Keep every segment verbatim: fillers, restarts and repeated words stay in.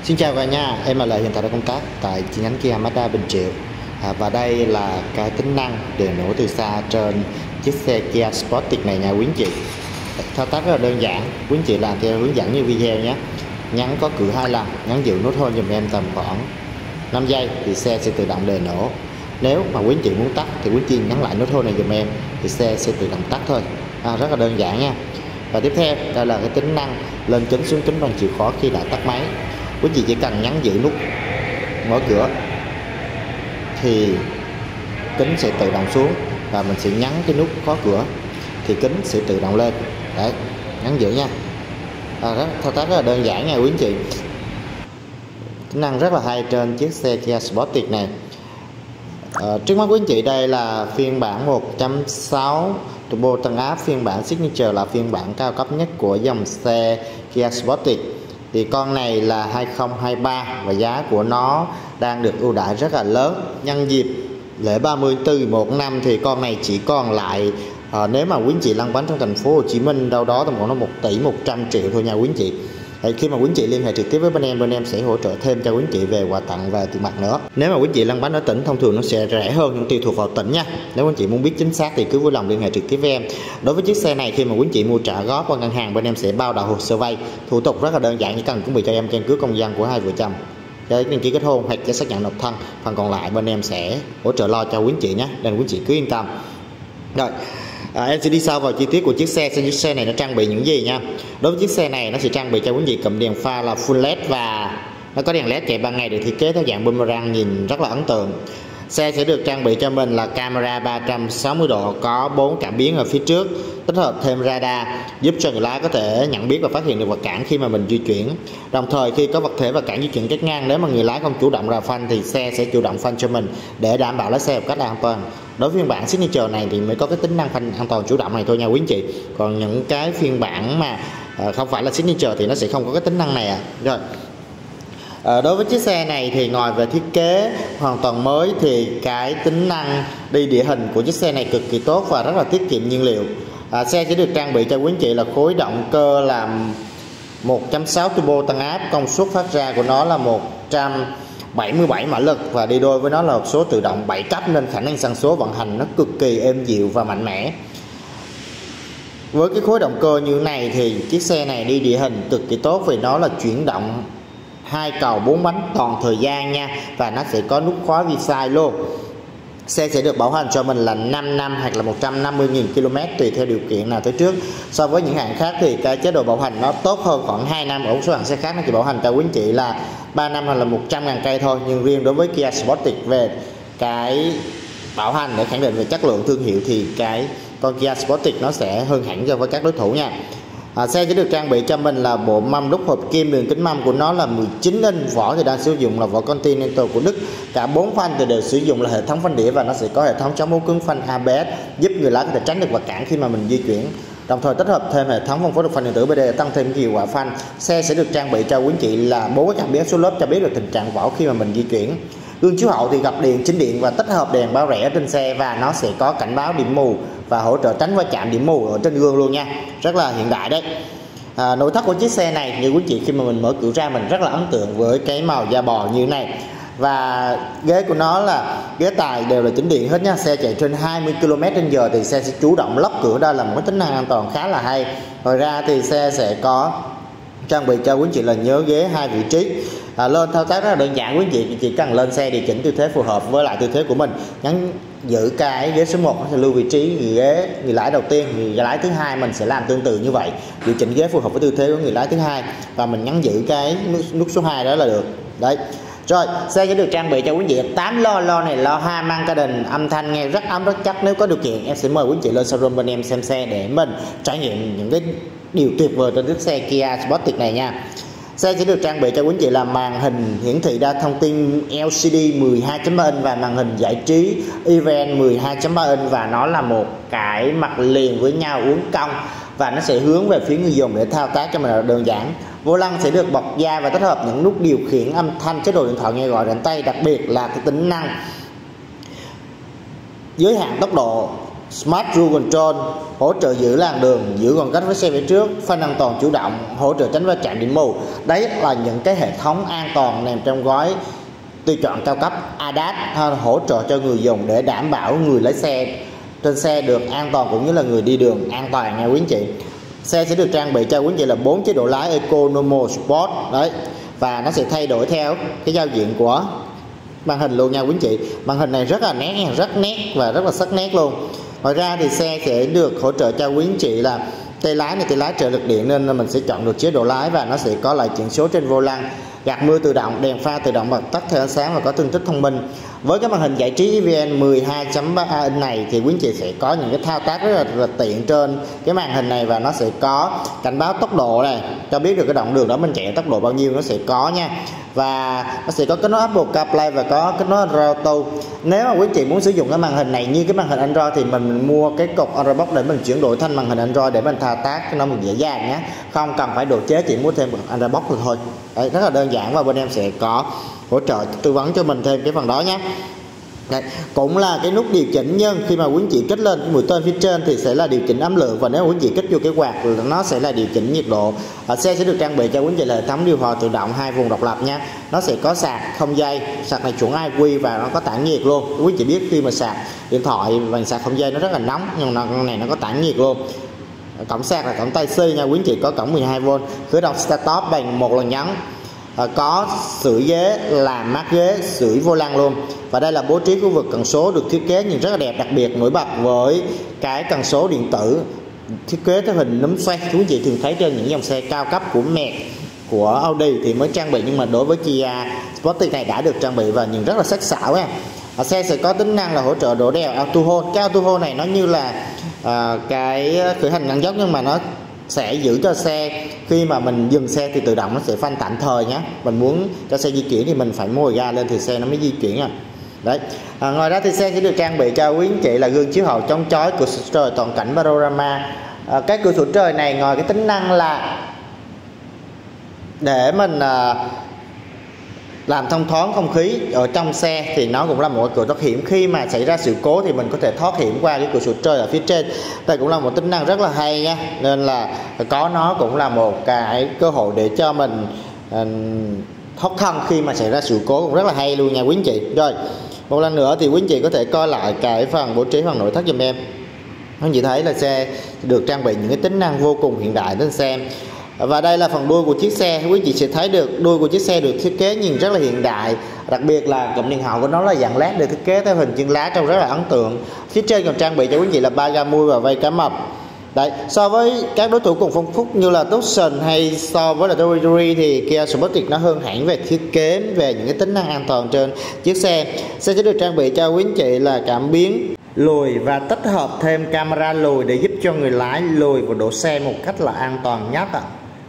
Xin chào cả nhà, em là Lợi hiện tại đang công tác tại chi nhánh Kia Mazda Bình Triệu à, và đây là cái tính năng để nổ từ xa trên chiếc xe Kia Sportage này nha quý anh chị. Thao tác rất là đơn giản, quý anh chị làm theo hướng dẫn như video nhé. Nhấn có cử hai lần, nhấn giữ nút hold dùm em tầm khoảng năm giây thì xe sẽ tự động đề nổ. Nếu mà quý anh chị muốn tắt thì quý anh chị nhấn lại nút hold này dùm em thì xe sẽ tự động tắt thôi. À, rất là đơn giản nha. Và tiếp theo đây là cái tính năng lên kính xuống kính bằng chìa khóa khi đã tắt máy. Quý chị chỉ cần nhấn giữ nút mở cửa thì kính sẽ tự động xuống, và mình sẽ nhấn cái nút khóa cửa thì kính sẽ tự động lên. Đấy, nhấn giữ nha. À, rất, thao tác rất là đơn giản nha quý anh chị. Tính năng rất là hay trên chiếc xe Kia Sportage này. À, trước mắt quý anh chị đây là phiên bản một chấm sáu turbo tăng áp, phiên bản Signature là phiên bản cao cấp nhất của dòng xe Kia Sportage. Thì con này là hai không hai ba và giá của nó đang được ưu đãi rất là lớn. Nhân dịp lễ ba mươi tháng tư một năm thì con này chỉ còn lại à, nếu mà quý anh chị lăn bánh trong thành phố Hồ Chí Minh đâu đó tầm khoảng nó một tỷ một trăm triệu thôi nha quý anh chị. Thì khi mà quý anh chị liên hệ trực tiếp với bên em, bên em sẽ hỗ trợ thêm cho quý anh chị về quà tặng và tiền mặt nữa. Nếu mà quý anh chị lăn bánh ở tỉnh thông thường nó sẽ rẻ hơn nhưng tùy thuộc vào tỉnh nha. Nếu quý anh chị muốn biết chính xác thì cứ vui lòng liên hệ trực tiếp với em. Đối với chiếc xe này, khi mà quý anh chị mua trả góp qua ngân hàng, bên em sẽ bao đậu hồ sơ vay, thủ tục rất là đơn giản, chỉ cần chuẩn bị cho em căn cước công dân của hai vợ chồng, giấy đăng ký kết hôn hoặc giấy xác nhận độc thân, phần còn lại bên em sẽ hỗ trợ lo cho quý anh chị nhé, nên quý anh chị cứ yên tâm. Rồi. À, em sẽ đi sâu vào chi tiết của chiếc xe. Chiếc xe này nó trang bị những gì nha. Đối với chiếc xe này nó sẽ trang bị cho quý vị cụm đèn pha là full led và nó có đèn led chạy ban ngày được thiết kế theo dạng boomerang, nhìn rất là ấn tượng. Xe sẽ được trang bị cho mình là camera ba trăm sáu mươi độ, có bốn cảm biến ở phía trước, tích hợp thêm radar giúp cho người lái có thể nhận biết và phát hiện được vật cản khi mà mình di chuyển. Đồng thời khi có vật thể vật cản di chuyển cắt ngang, nếu mà người lái không chủ động rào phanh thì xe sẽ chủ động phanh cho mình để đảm bảo lái xe một cách an toàn. Đối với phiên bản Signature này thì mới có cái tính năng phanh an toàn chủ động này thôi nha quý anh chị. Còn những cái phiên bản mà không phải là Signature thì nó sẽ không có cái tính năng này à. Rồi. À, đối với chiếc xe này thì ngoài về thiết kế hoàn toàn mới thì cái tính năng đi địa hình của chiếc xe này cực kỳ tốt và rất là tiết kiệm nhiên liệu. À, xe sẽ được trang bị cho quý anh chị là khối động cơ là một chấm sáu turbo tăng áp, công suất phát ra của nó là một trăm bảy mươi bảy mã lực và đi đôi với nó là hộp số tự động bảy cấp, nên khả năng sang số vận hành nó cực kỳ êm dịu và mạnh mẽ. Với cái khối động cơ như thế này thì chiếc xe này đi địa hình cực kỳ tốt vì nó là chuyển động hai cầu bốn bánh toàn thời gian nha, và nó sẽ có nút khóa vi sai luôn. Xe sẽ được bảo hành cho mình là năm năm hoặc là một trăm năm mươi nghìn ki lô mét tùy theo điều kiện nào tới trước. So với những hãng khác thì cái chế độ bảo hành nó tốt hơn khoảng hai năm. Ở một số hãng xe khác nó chỉ bảo hành cho quý anh chị là ba năm hoặc là một trăm ngàn cây thôi. Nhưng riêng đối với Kia Sportage về cái bảo hành để khẳng định về chất lượng thương hiệu thì cái con Kia Sportage nó sẽ hơn hẳn so với các đối thủ nha. À, xe sẽ được trang bị cho mình là bộ mâm đúc hộp kim, đường kính mâm của nó là mười chín inch, vỏ thì đang sử dụng là vỏ Continental của Đức. Cả bốn phanh thì đều sử dụng là hệ thống phanh đĩa và nó sẽ có hệ thống chống bó cứng phanh a bê ét giúp người lái có thể tránh được vật cản khi mà mình di chuyển. Đồng thời tích hợp thêm hệ thống phân phối độc phanh điện tử bê đê để tăng thêm hiệu quả phanh. Xe sẽ được trang bị cho quý anh chị là bốn cái cảm biến số lớp cho biết được tình trạng vỏ khi mà mình di chuyển. Gương chiếu hậu thì gặp điện chính điện và tích hợp đèn báo rẽ trên xe, và nó sẽ có cảnh báo điểm mù và hỗ trợ tránh va chạm điểm mù ở trên gương luôn nha, rất là hiện đại đấy. À, nội thất của chiếc xe này như quý chị khi mà mình mở cửa ra mình rất là ấn tượng với cái màu da bò như thế này, và ghế của nó là ghế tài đều là chỉnh điện hết nha. Xe chạy trên hai mươi ki lô mét trên giờ thì xe sẽ chủ động lóc cửa, đây là một cái tính năng an toàn khá là hay. Ngoài ra thì xe sẽ có trang bị cho quý chị là nhớ ghế hai vị trí. À, lên thao tác rất là đơn giản, quý chị chỉ cần lên xe điều chỉnh tư thế phù hợp với lại tư thế của mình, nhấn giữ cái ghế số một nó sẽ lưu vị trí người ghế người lái đầu tiên, người lái thứ hai mình sẽ làm tương tự như vậy, điều chỉnh ghế phù hợp với tư thế của người lái thứ hai và mình nhấn giữ cái nút số hai đó là được. Đấy. Rồi, xe sẽ được trang bị cho quý vị tám lo, lo này lo Harman Kardon, âm thanh nghe rất ấm rất chắc. Nếu có điều kiện em sẽ mời quý chị lên showroom bên em xem xe để mình trải nghiệm những cái điều tuyệt vời trên chiếc xe Kia Sportage này nha. Xe sẽ được trang bị cho quý chị là màn hình hiển thị đa thông tin L C D mười hai chấm ba inch và màn hình giải trí Event mười hai chấm ba inch, và nó là một cái mặt liền với nhau uốn cong và nó sẽ hướng về phía người dùng để thao tác cho mình là đơn giản. Vô lăng sẽ được bọc da và tích hợp những nút điều khiển âm thanh, chế độ điện thoại nghe gọi đến tay, đặc biệt là cái tính năng giới hạn tốc độ Smart Cruise Control hỗ trợ giữ làn đường, giữ khoảng cách với xe phía trước, phanh an toàn chủ động, hỗ trợ tránh va chạm điểm mù. Đấy là những cái hệ thống an toàn nằm trong gói tiêu chuẩn cao cấp a đê a ét, hỗ trợ cho người dùng để đảm bảo người lái xe trên xe được an toàn cũng như là người đi đường an toàn nha quý anh chị. Xe sẽ được trang bị cho quý anh chị là bốn chế độ lái Eco, Normal, Sport đấy, và nó sẽ thay đổi theo cái giao diện của màn hình luôn nha quý anh chị. Màn hình này rất là nét, rất nét và rất là sắc nét luôn. Ngoài ra thì xe sẽ được hỗ trợ cho quý anh chị là tay lái này tay lái trợ lực điện, nên là mình sẽ chọn được chế độ lái và nó sẽ có lại chuyển số trên vô lăng, gạt mưa tự động, đèn pha tự động bật tắt theo ánh sáng và có tương thích thông minh. Với cái màn hình giải trí e vê en mười hai chấm ba inch này thì quý anh chị sẽ có những cái thao tác rất là, rất là tiện trên cái màn hình này, và nó sẽ có cảnh báo tốc độ này, cho biết được cái đoạn đường đó mình chạy tốc độ bao nhiêu nó sẽ có nha. Và nó sẽ có kết nối Apple CarPlay và có kết nối Android Auto. Nếu mà quý anh chị muốn sử dụng cái màn hình này như cái màn hình Android thì mình mua cái cục Android Box để mình chuyển đổi thành màn hình Android để mình thao tác cho nó mình dễ dàng nhé, không cần phải độ chế, chỉ mua thêm Android Box thôi. Đấy, rất là đơn giản và bên em sẽ có hỗ trợ tư vấn cho mình thêm cái phần đó nhé. Đấy, cũng là cái nút điều chỉnh nhân, khi mà quý anh chị kích lên cái mũi tên phía trên thì sẽ là điều chỉnh âm lượng, và nếu quý anh chị kích vô cái quạt nó sẽ là điều chỉnh nhiệt độ. Ở xe sẽ được trang bị cho quý anh chị là hệ thống điều hòa tự động hai vùng độc lập nha. Nó sẽ có sạc không dây, sạc này chuẩn i quy và nó có tản nhiệt luôn. Quý anh chị biết khi mà sạc điện thoại bằng sạc không dây nó rất là nóng, nhưng mà này nó có tản nhiệt luôn. Cổng sạc là cổng Type C nha quý anh chị, có cổng mười hai vôn, khởi động start stop bằng một lần nhấn. À, có sưởi ghế, làm mát ghế, sưởi vô lăng luôn. Và đây là bố trí khu vực cần số được thiết kế nhìn rất là đẹp, đặc biệt nổi bật với cái cần số điện tử thiết kế theo hình nấm xoay. Quý chị thường thấy trên những dòng xe cao cấp của mẹ của Audi thì mới trang bị, nhưng mà đối với Kia Sportage này đã được trang bị và nhìn rất là sắc sảo nha. À, xe sẽ có tính năng là hỗ trợ đổ đèo Auto Hold. Cái Auto Hold này nó như là à, cái khởi hành ngắn dốc, nhưng mà nó sẽ giữ cho xe khi mà mình dừng xe thì tự động nó sẽ phanh tạm thời nhé. Mình muốn cho xe di chuyển thì mình phải mồi ga lên thì xe nó mới di chuyển à. Đấy. À, ngoài ra thì xe sẽ được trang bị cho quý anh chị là gương chiếu hậu chống chói, cửa sổ trời toàn cảnh panorama. À, cái cửa sổ trời này ngoài cái tính năng là để mình à, làm thông thoáng không khí ở trong xe thì nó cũng là một cửa thoát hiểm. Khi mà xảy ra sự cố thì mình có thể thoát hiểm qua cái cửa sổ trời ở phía trên. Đây cũng là một tính năng rất là hay nha, nên là có nó cũng là một cái cơ hội để cho mình uh, thoát thân khi mà xảy ra sự cố, cũng rất là hay luôn nha quý anh chị. Rồi một lần nữa thì quý anh chị có thể coi lại cái phần bố trí phần nội thất giùm em. Quý anh chị thấy là xe được trang bị những cái tính năng vô cùng hiện đại trên xe. Và đây là phần đuôi của chiếc xe. Quý chị sẽ thấy được đuôi của chiếc xe được thiết kế nhìn rất là hiện đại, đặc biệt là cụm đèn hậu của nó là dạng led được thiết kế theo hình chân lá, trông rất là ấn tượng. Phía trên còn trang bị cho quý chị là ba ga mui và vây cá mập. Đấy, so với các đối thủ cùng phân khúc như là Tucson hay so với là Territory thì Kia Sportage nó hơn hẳn về thiết kế, về những cái tính năng an toàn trên chiếc xe. Xe sẽ được trang bị cho quý anh chị là cảm biến lùi và tích hợp thêm camera lùi để giúp cho người lái lùi và đổ xe một cách là an toàn nhất ạ.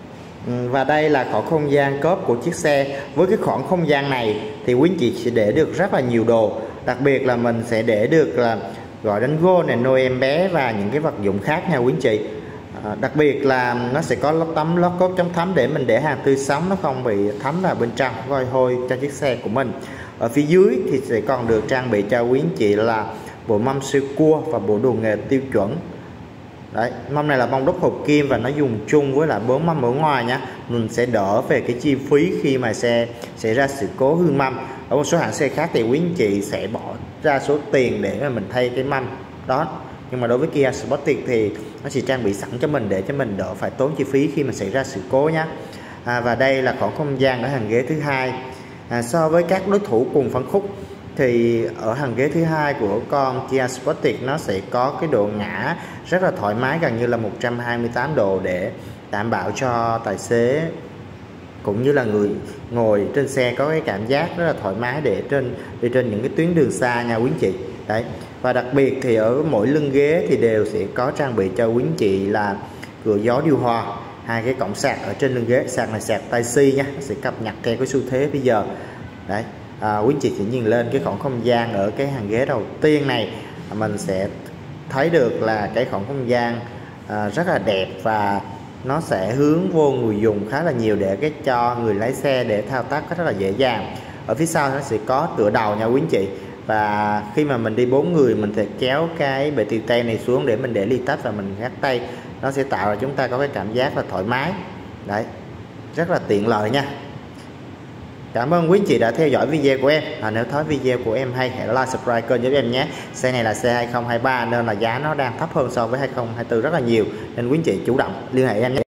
Và đây là khoảng không gian cốp của chiếc xe. Với cái khoảng không gian này thì quý anh chị sẽ để được rất là nhiều đồ, đặc biệt là mình sẽ để được là gọi đánh gô này, nôi em bé và những cái vật dụng khác nha quý anh chị. À, đặc biệt là nó sẽ có lót tấm lót cốt chống thấm để mình để hàng tươi sống nó không bị thấm vào bên trong vôi hôi cho chiếc xe của mình. Ở phía dưới thì sẽ còn được trang bị cho quý anh chị là bộ mâm siêu cua và bộ đồ nghề tiêu chuẩn. Đấy, mâm này là mâm đúc hợp kim và nó dùng chung với lại bốn mâm ở ngoài nhá. Mình sẽ đỡ về cái chi phí khi mà xe xảy ra sự cố hư mâm. Ở một số hãng xe khác thì quý anh chị sẽ bỏ ra số tiền để mà mình thay cái mâm đó, nhưng mà đối với Kia Sportage thì nó chỉ trang bị sẵn cho mình để cho mình đỡ phải tốn chi phí khi mà xảy ra sự cố nhá. À, và đây là khoảng không gian ở hàng ghế thứ hai. À, so với các đối thủ cùng phân khúc thì ở hàng ghế thứ hai của con Kia Sportage nó sẽ có cái độ ngã rất là thoải mái, gần như là một trăm hai mươi tám độ, để đảm bảo cho tài xế cũng như là người ngồi trên xe có cái cảm giác rất là thoải mái để trên đi trên những cái tuyến đường xa nha quý anh chị. Đấy, và đặc biệt thì ở mỗi lưng ghế thì đều sẽ có trang bị cho quý anh chị là cửa gió điều hòa, hai cái cổng sạc ở trên lưng ghế. Sạc này sạc Type C nhé, nó sẽ cập nhật theo cái xu thế bây giờ. Đấy, à, quý anh chị sẽ nhìn lên cái khoảng không gian ở cái hàng ghế đầu tiên này, mình sẽ thấy được là cái khoảng không gian à, rất là đẹp, và nó sẽ hướng vô người dùng khá là nhiều để cái cho người lái xe để thao tác rất là dễ dàng. Ở phía sau nó sẽ có tựa đầu nha quý anh chị. Và khi mà mình đi bốn người mình sẽ kéo cái bệ tì tay này xuống để mình để ly tách và mình gác tay, nó sẽ tạo ra chúng ta có cái cảm giác là thoải mái. Đấy, rất là tiện lợi nha. Cảm ơn quý anh chị đã theo dõi video của em. À, nếu thấy video của em hay hãy like, subscribe kênh giúp em nhé. Xe này là xe hai không hai ba nên là giá nó đang thấp hơn so với hai không hai tư rất là nhiều, nên quý anh chị chủ động liên hệ em nhé.